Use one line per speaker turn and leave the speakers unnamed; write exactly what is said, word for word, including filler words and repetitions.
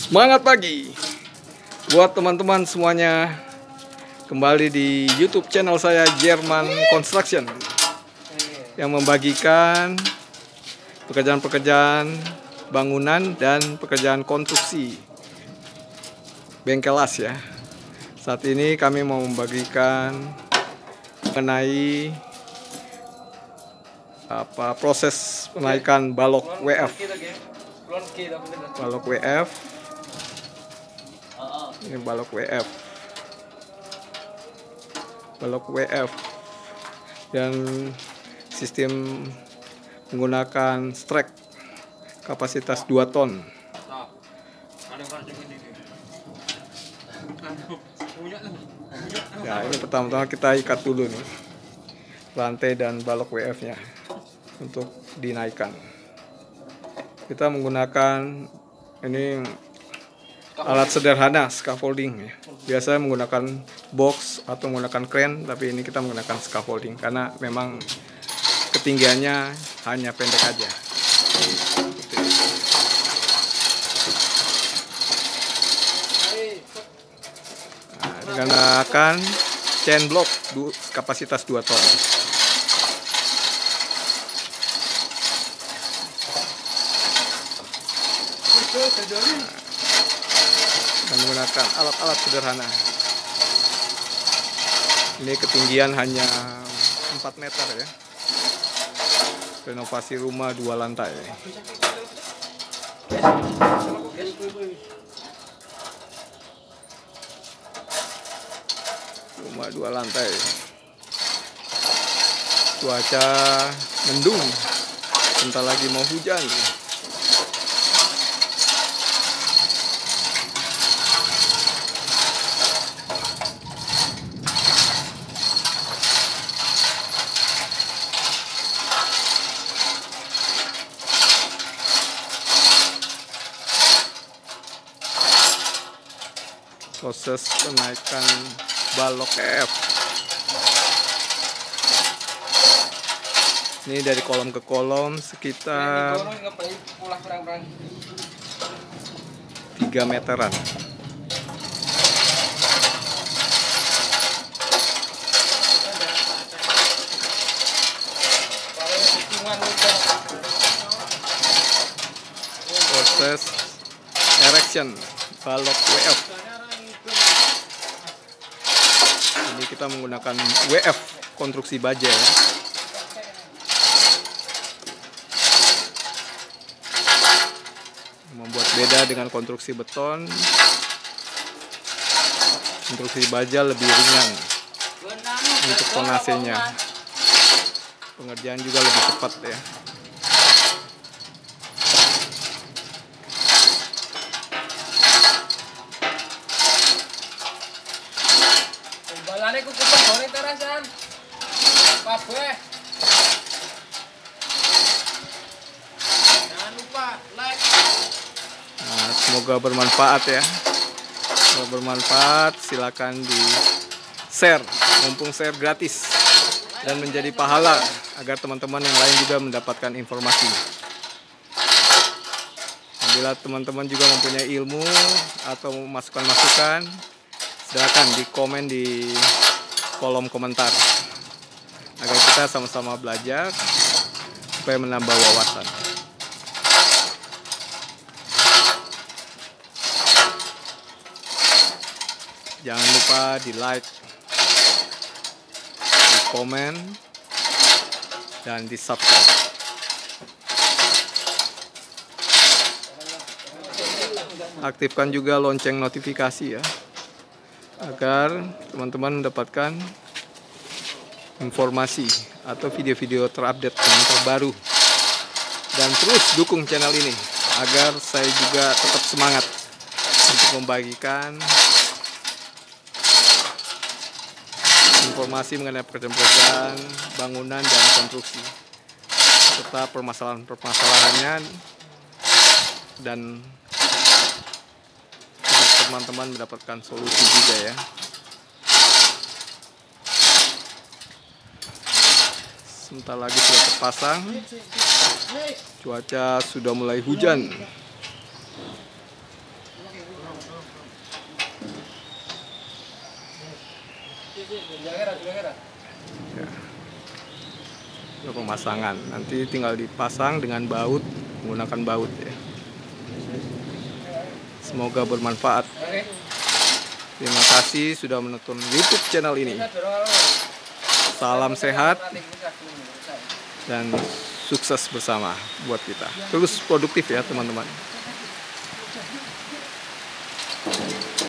Semangat pagi buat teman-teman semuanya, kembali di YouTube channel saya Jerman Construction yang membagikan pekerjaan-pekerjaan bangunan dan pekerjaan konstruksi bengkel las ya. Saat ini kami mau membagikan mengenai apa proses penaikan balok W F. Balok W F. Ini balok W F. Balok W F dan sistem menggunakan strek kapasitas dua ton. Ya, ini pertama-tama kita ikat dulu nih lantai dan balok W F-nya untuk dinaikkan. Kita menggunakan ini alat sederhana scaffolding ya. Biasanya menggunakan box atau menggunakan crane, tapi ini kita menggunakan scaffolding karena memang ketinggiannya hanya pendek aja. Nah, digunakan chain block kapasitas dua ton. Dan menggunakan alat-alat sederhana. Ini ketinggian hanya empat meter ya. Renovasi rumah dua lantai. Rumah dua lantai. Cuaca mendung. Bentar lagi mau hujan. Proses penaikan balok F. Ini dari kolom ke kolom sekitar tiga meteran. Proses erection balok W F. Ini kita menggunakan W F konstruksi baja ya. Membuat beda dengan konstruksi beton. Konstruksi baja lebih ringan untuk tonasenya. Pengerjaan juga lebih cepat ya.
Balane ku kupon gore terasan. Kabeh. Jangan lupa like.
Nah, semoga bermanfaat ya. Kalau bermanfaat silakan di share, mumpung share gratis dan menjadi pahala agar teman-teman yang lain juga mendapatkan informasi. Bila teman-teman juga mempunyai ilmu atau masukan-masukan, silakan di komen di kolom komentar agar kita sama-sama belajar supaya menambah wawasan. Jangan lupa di like, di komen, dan di subscribe. Aktifkan juga lonceng notifikasi ya, agar teman-teman mendapatkan informasi atau video-video terupdate yang terbaru. Dan terus dukung channel ini agar saya juga tetap semangat untuk membagikan informasi mengenai pekerjaan-pekerjaan bangunan dan konstruksi serta permasalahan-permasalahannya, dan teman-teman mendapatkan solusi juga ya. Sebentar lagi sudah terpasang. Cuaca sudah mulai hujan.
Jangan jangan.
Ya. Untuk pemasangan nanti tinggal dipasang dengan baut, menggunakan baut ya. Semoga bermanfaat.
Oke.
Terima kasih sudah menonton YouTube channel ini.
Bisa dorong kalau.
Salam sehat dan sukses bersama buat kita. Terus produktif ya teman-teman.